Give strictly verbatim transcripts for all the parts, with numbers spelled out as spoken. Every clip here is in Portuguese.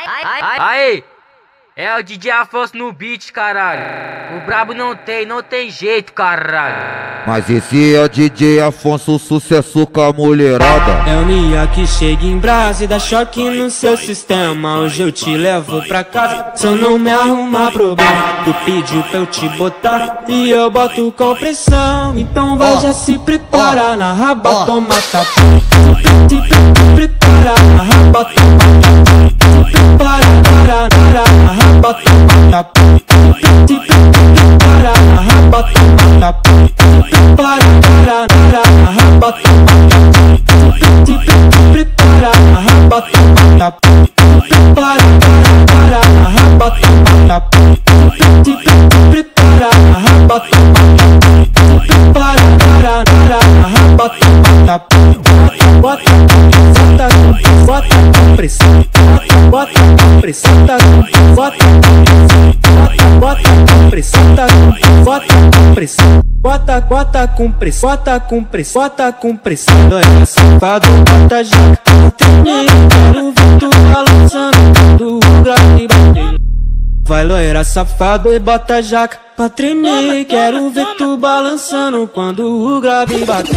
Aí, é o D J Afonso no beat, caralho. O brabo não tem, não tem jeito, caralho. Mas esse é o D J Afonso, sucesso com a mulherada. É o Nia que chega em brasa e dá choque no seu sistema. Hoje eu te levo pra casa, se eu não me arrumar problema. Tu pediu pra eu te botar e eu boto com pressão. Então vai, já se prepara, na raba toma tapa. Se prepara, na raba toma tapa. Se prepara, para, para, na raba toma tapa. Se prepara, na raba toma tapa. Se prepara, para, para, na raba toma tapa. Se prepara, na raba toma tapa. Se prepara, para, para, na raba toma tapa. Se prepara, na raba toma tapa. Se prepara, para, para, na raba toma tapa. Bota, bota, bota com pressão. Bota com pressão, bota com bota com pressão, bota com pressão. Bota, bota com pressão, bota com pressão, bota com pressão. Olha, safado, bota jaca, treinei, quero ver tu balançando do grave bater. Vai, loira, safado, e bota jaca pra tremer. Quero ver tu balançando quando o grave bater.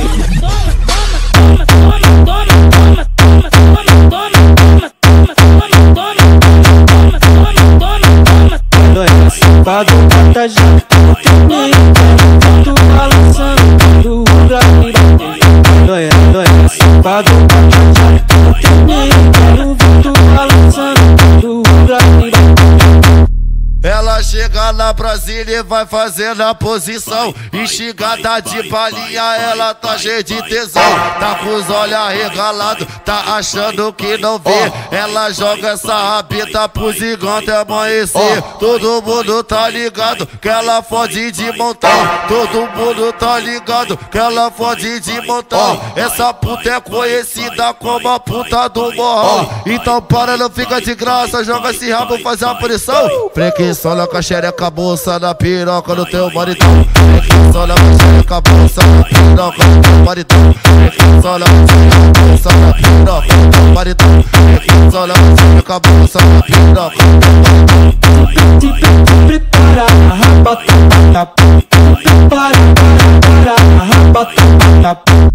Loira, safado, bota jaca pra tremer. Quero ver tu balançando quando o grave bater. Loira, loira, safado, bota jaca pra tremer. Quero ver tu balançando quando o grave bater. Ela chega na Brasília e vai fazendo a posição. Instigada de balinha, ela tá cheia de tesão. Tá com os olhos arregalados, tá achando que não vê. Ela joga essa rabeta pro zigão até amanhecer. Todo mundo tá ligado que ela fode de montão. Todo mundo tá ligado que ela fode de montão. Essa puta é conhecida como a puta do morrão. Então para, não fica de graça, joga esse rabo, faz a pressão. Sola com a xereca, bolsa na piroca do teu maridão. Sola com a xereca, bolsa na piroca do teu maridão. Sola com a xereca, bolsa na piroca do teu maridão. Sola com a xereca, bolsa na piroca do teu maridão. Se prepara, a raba toma tapa. Se prepara, para, para, a raba toma tapa.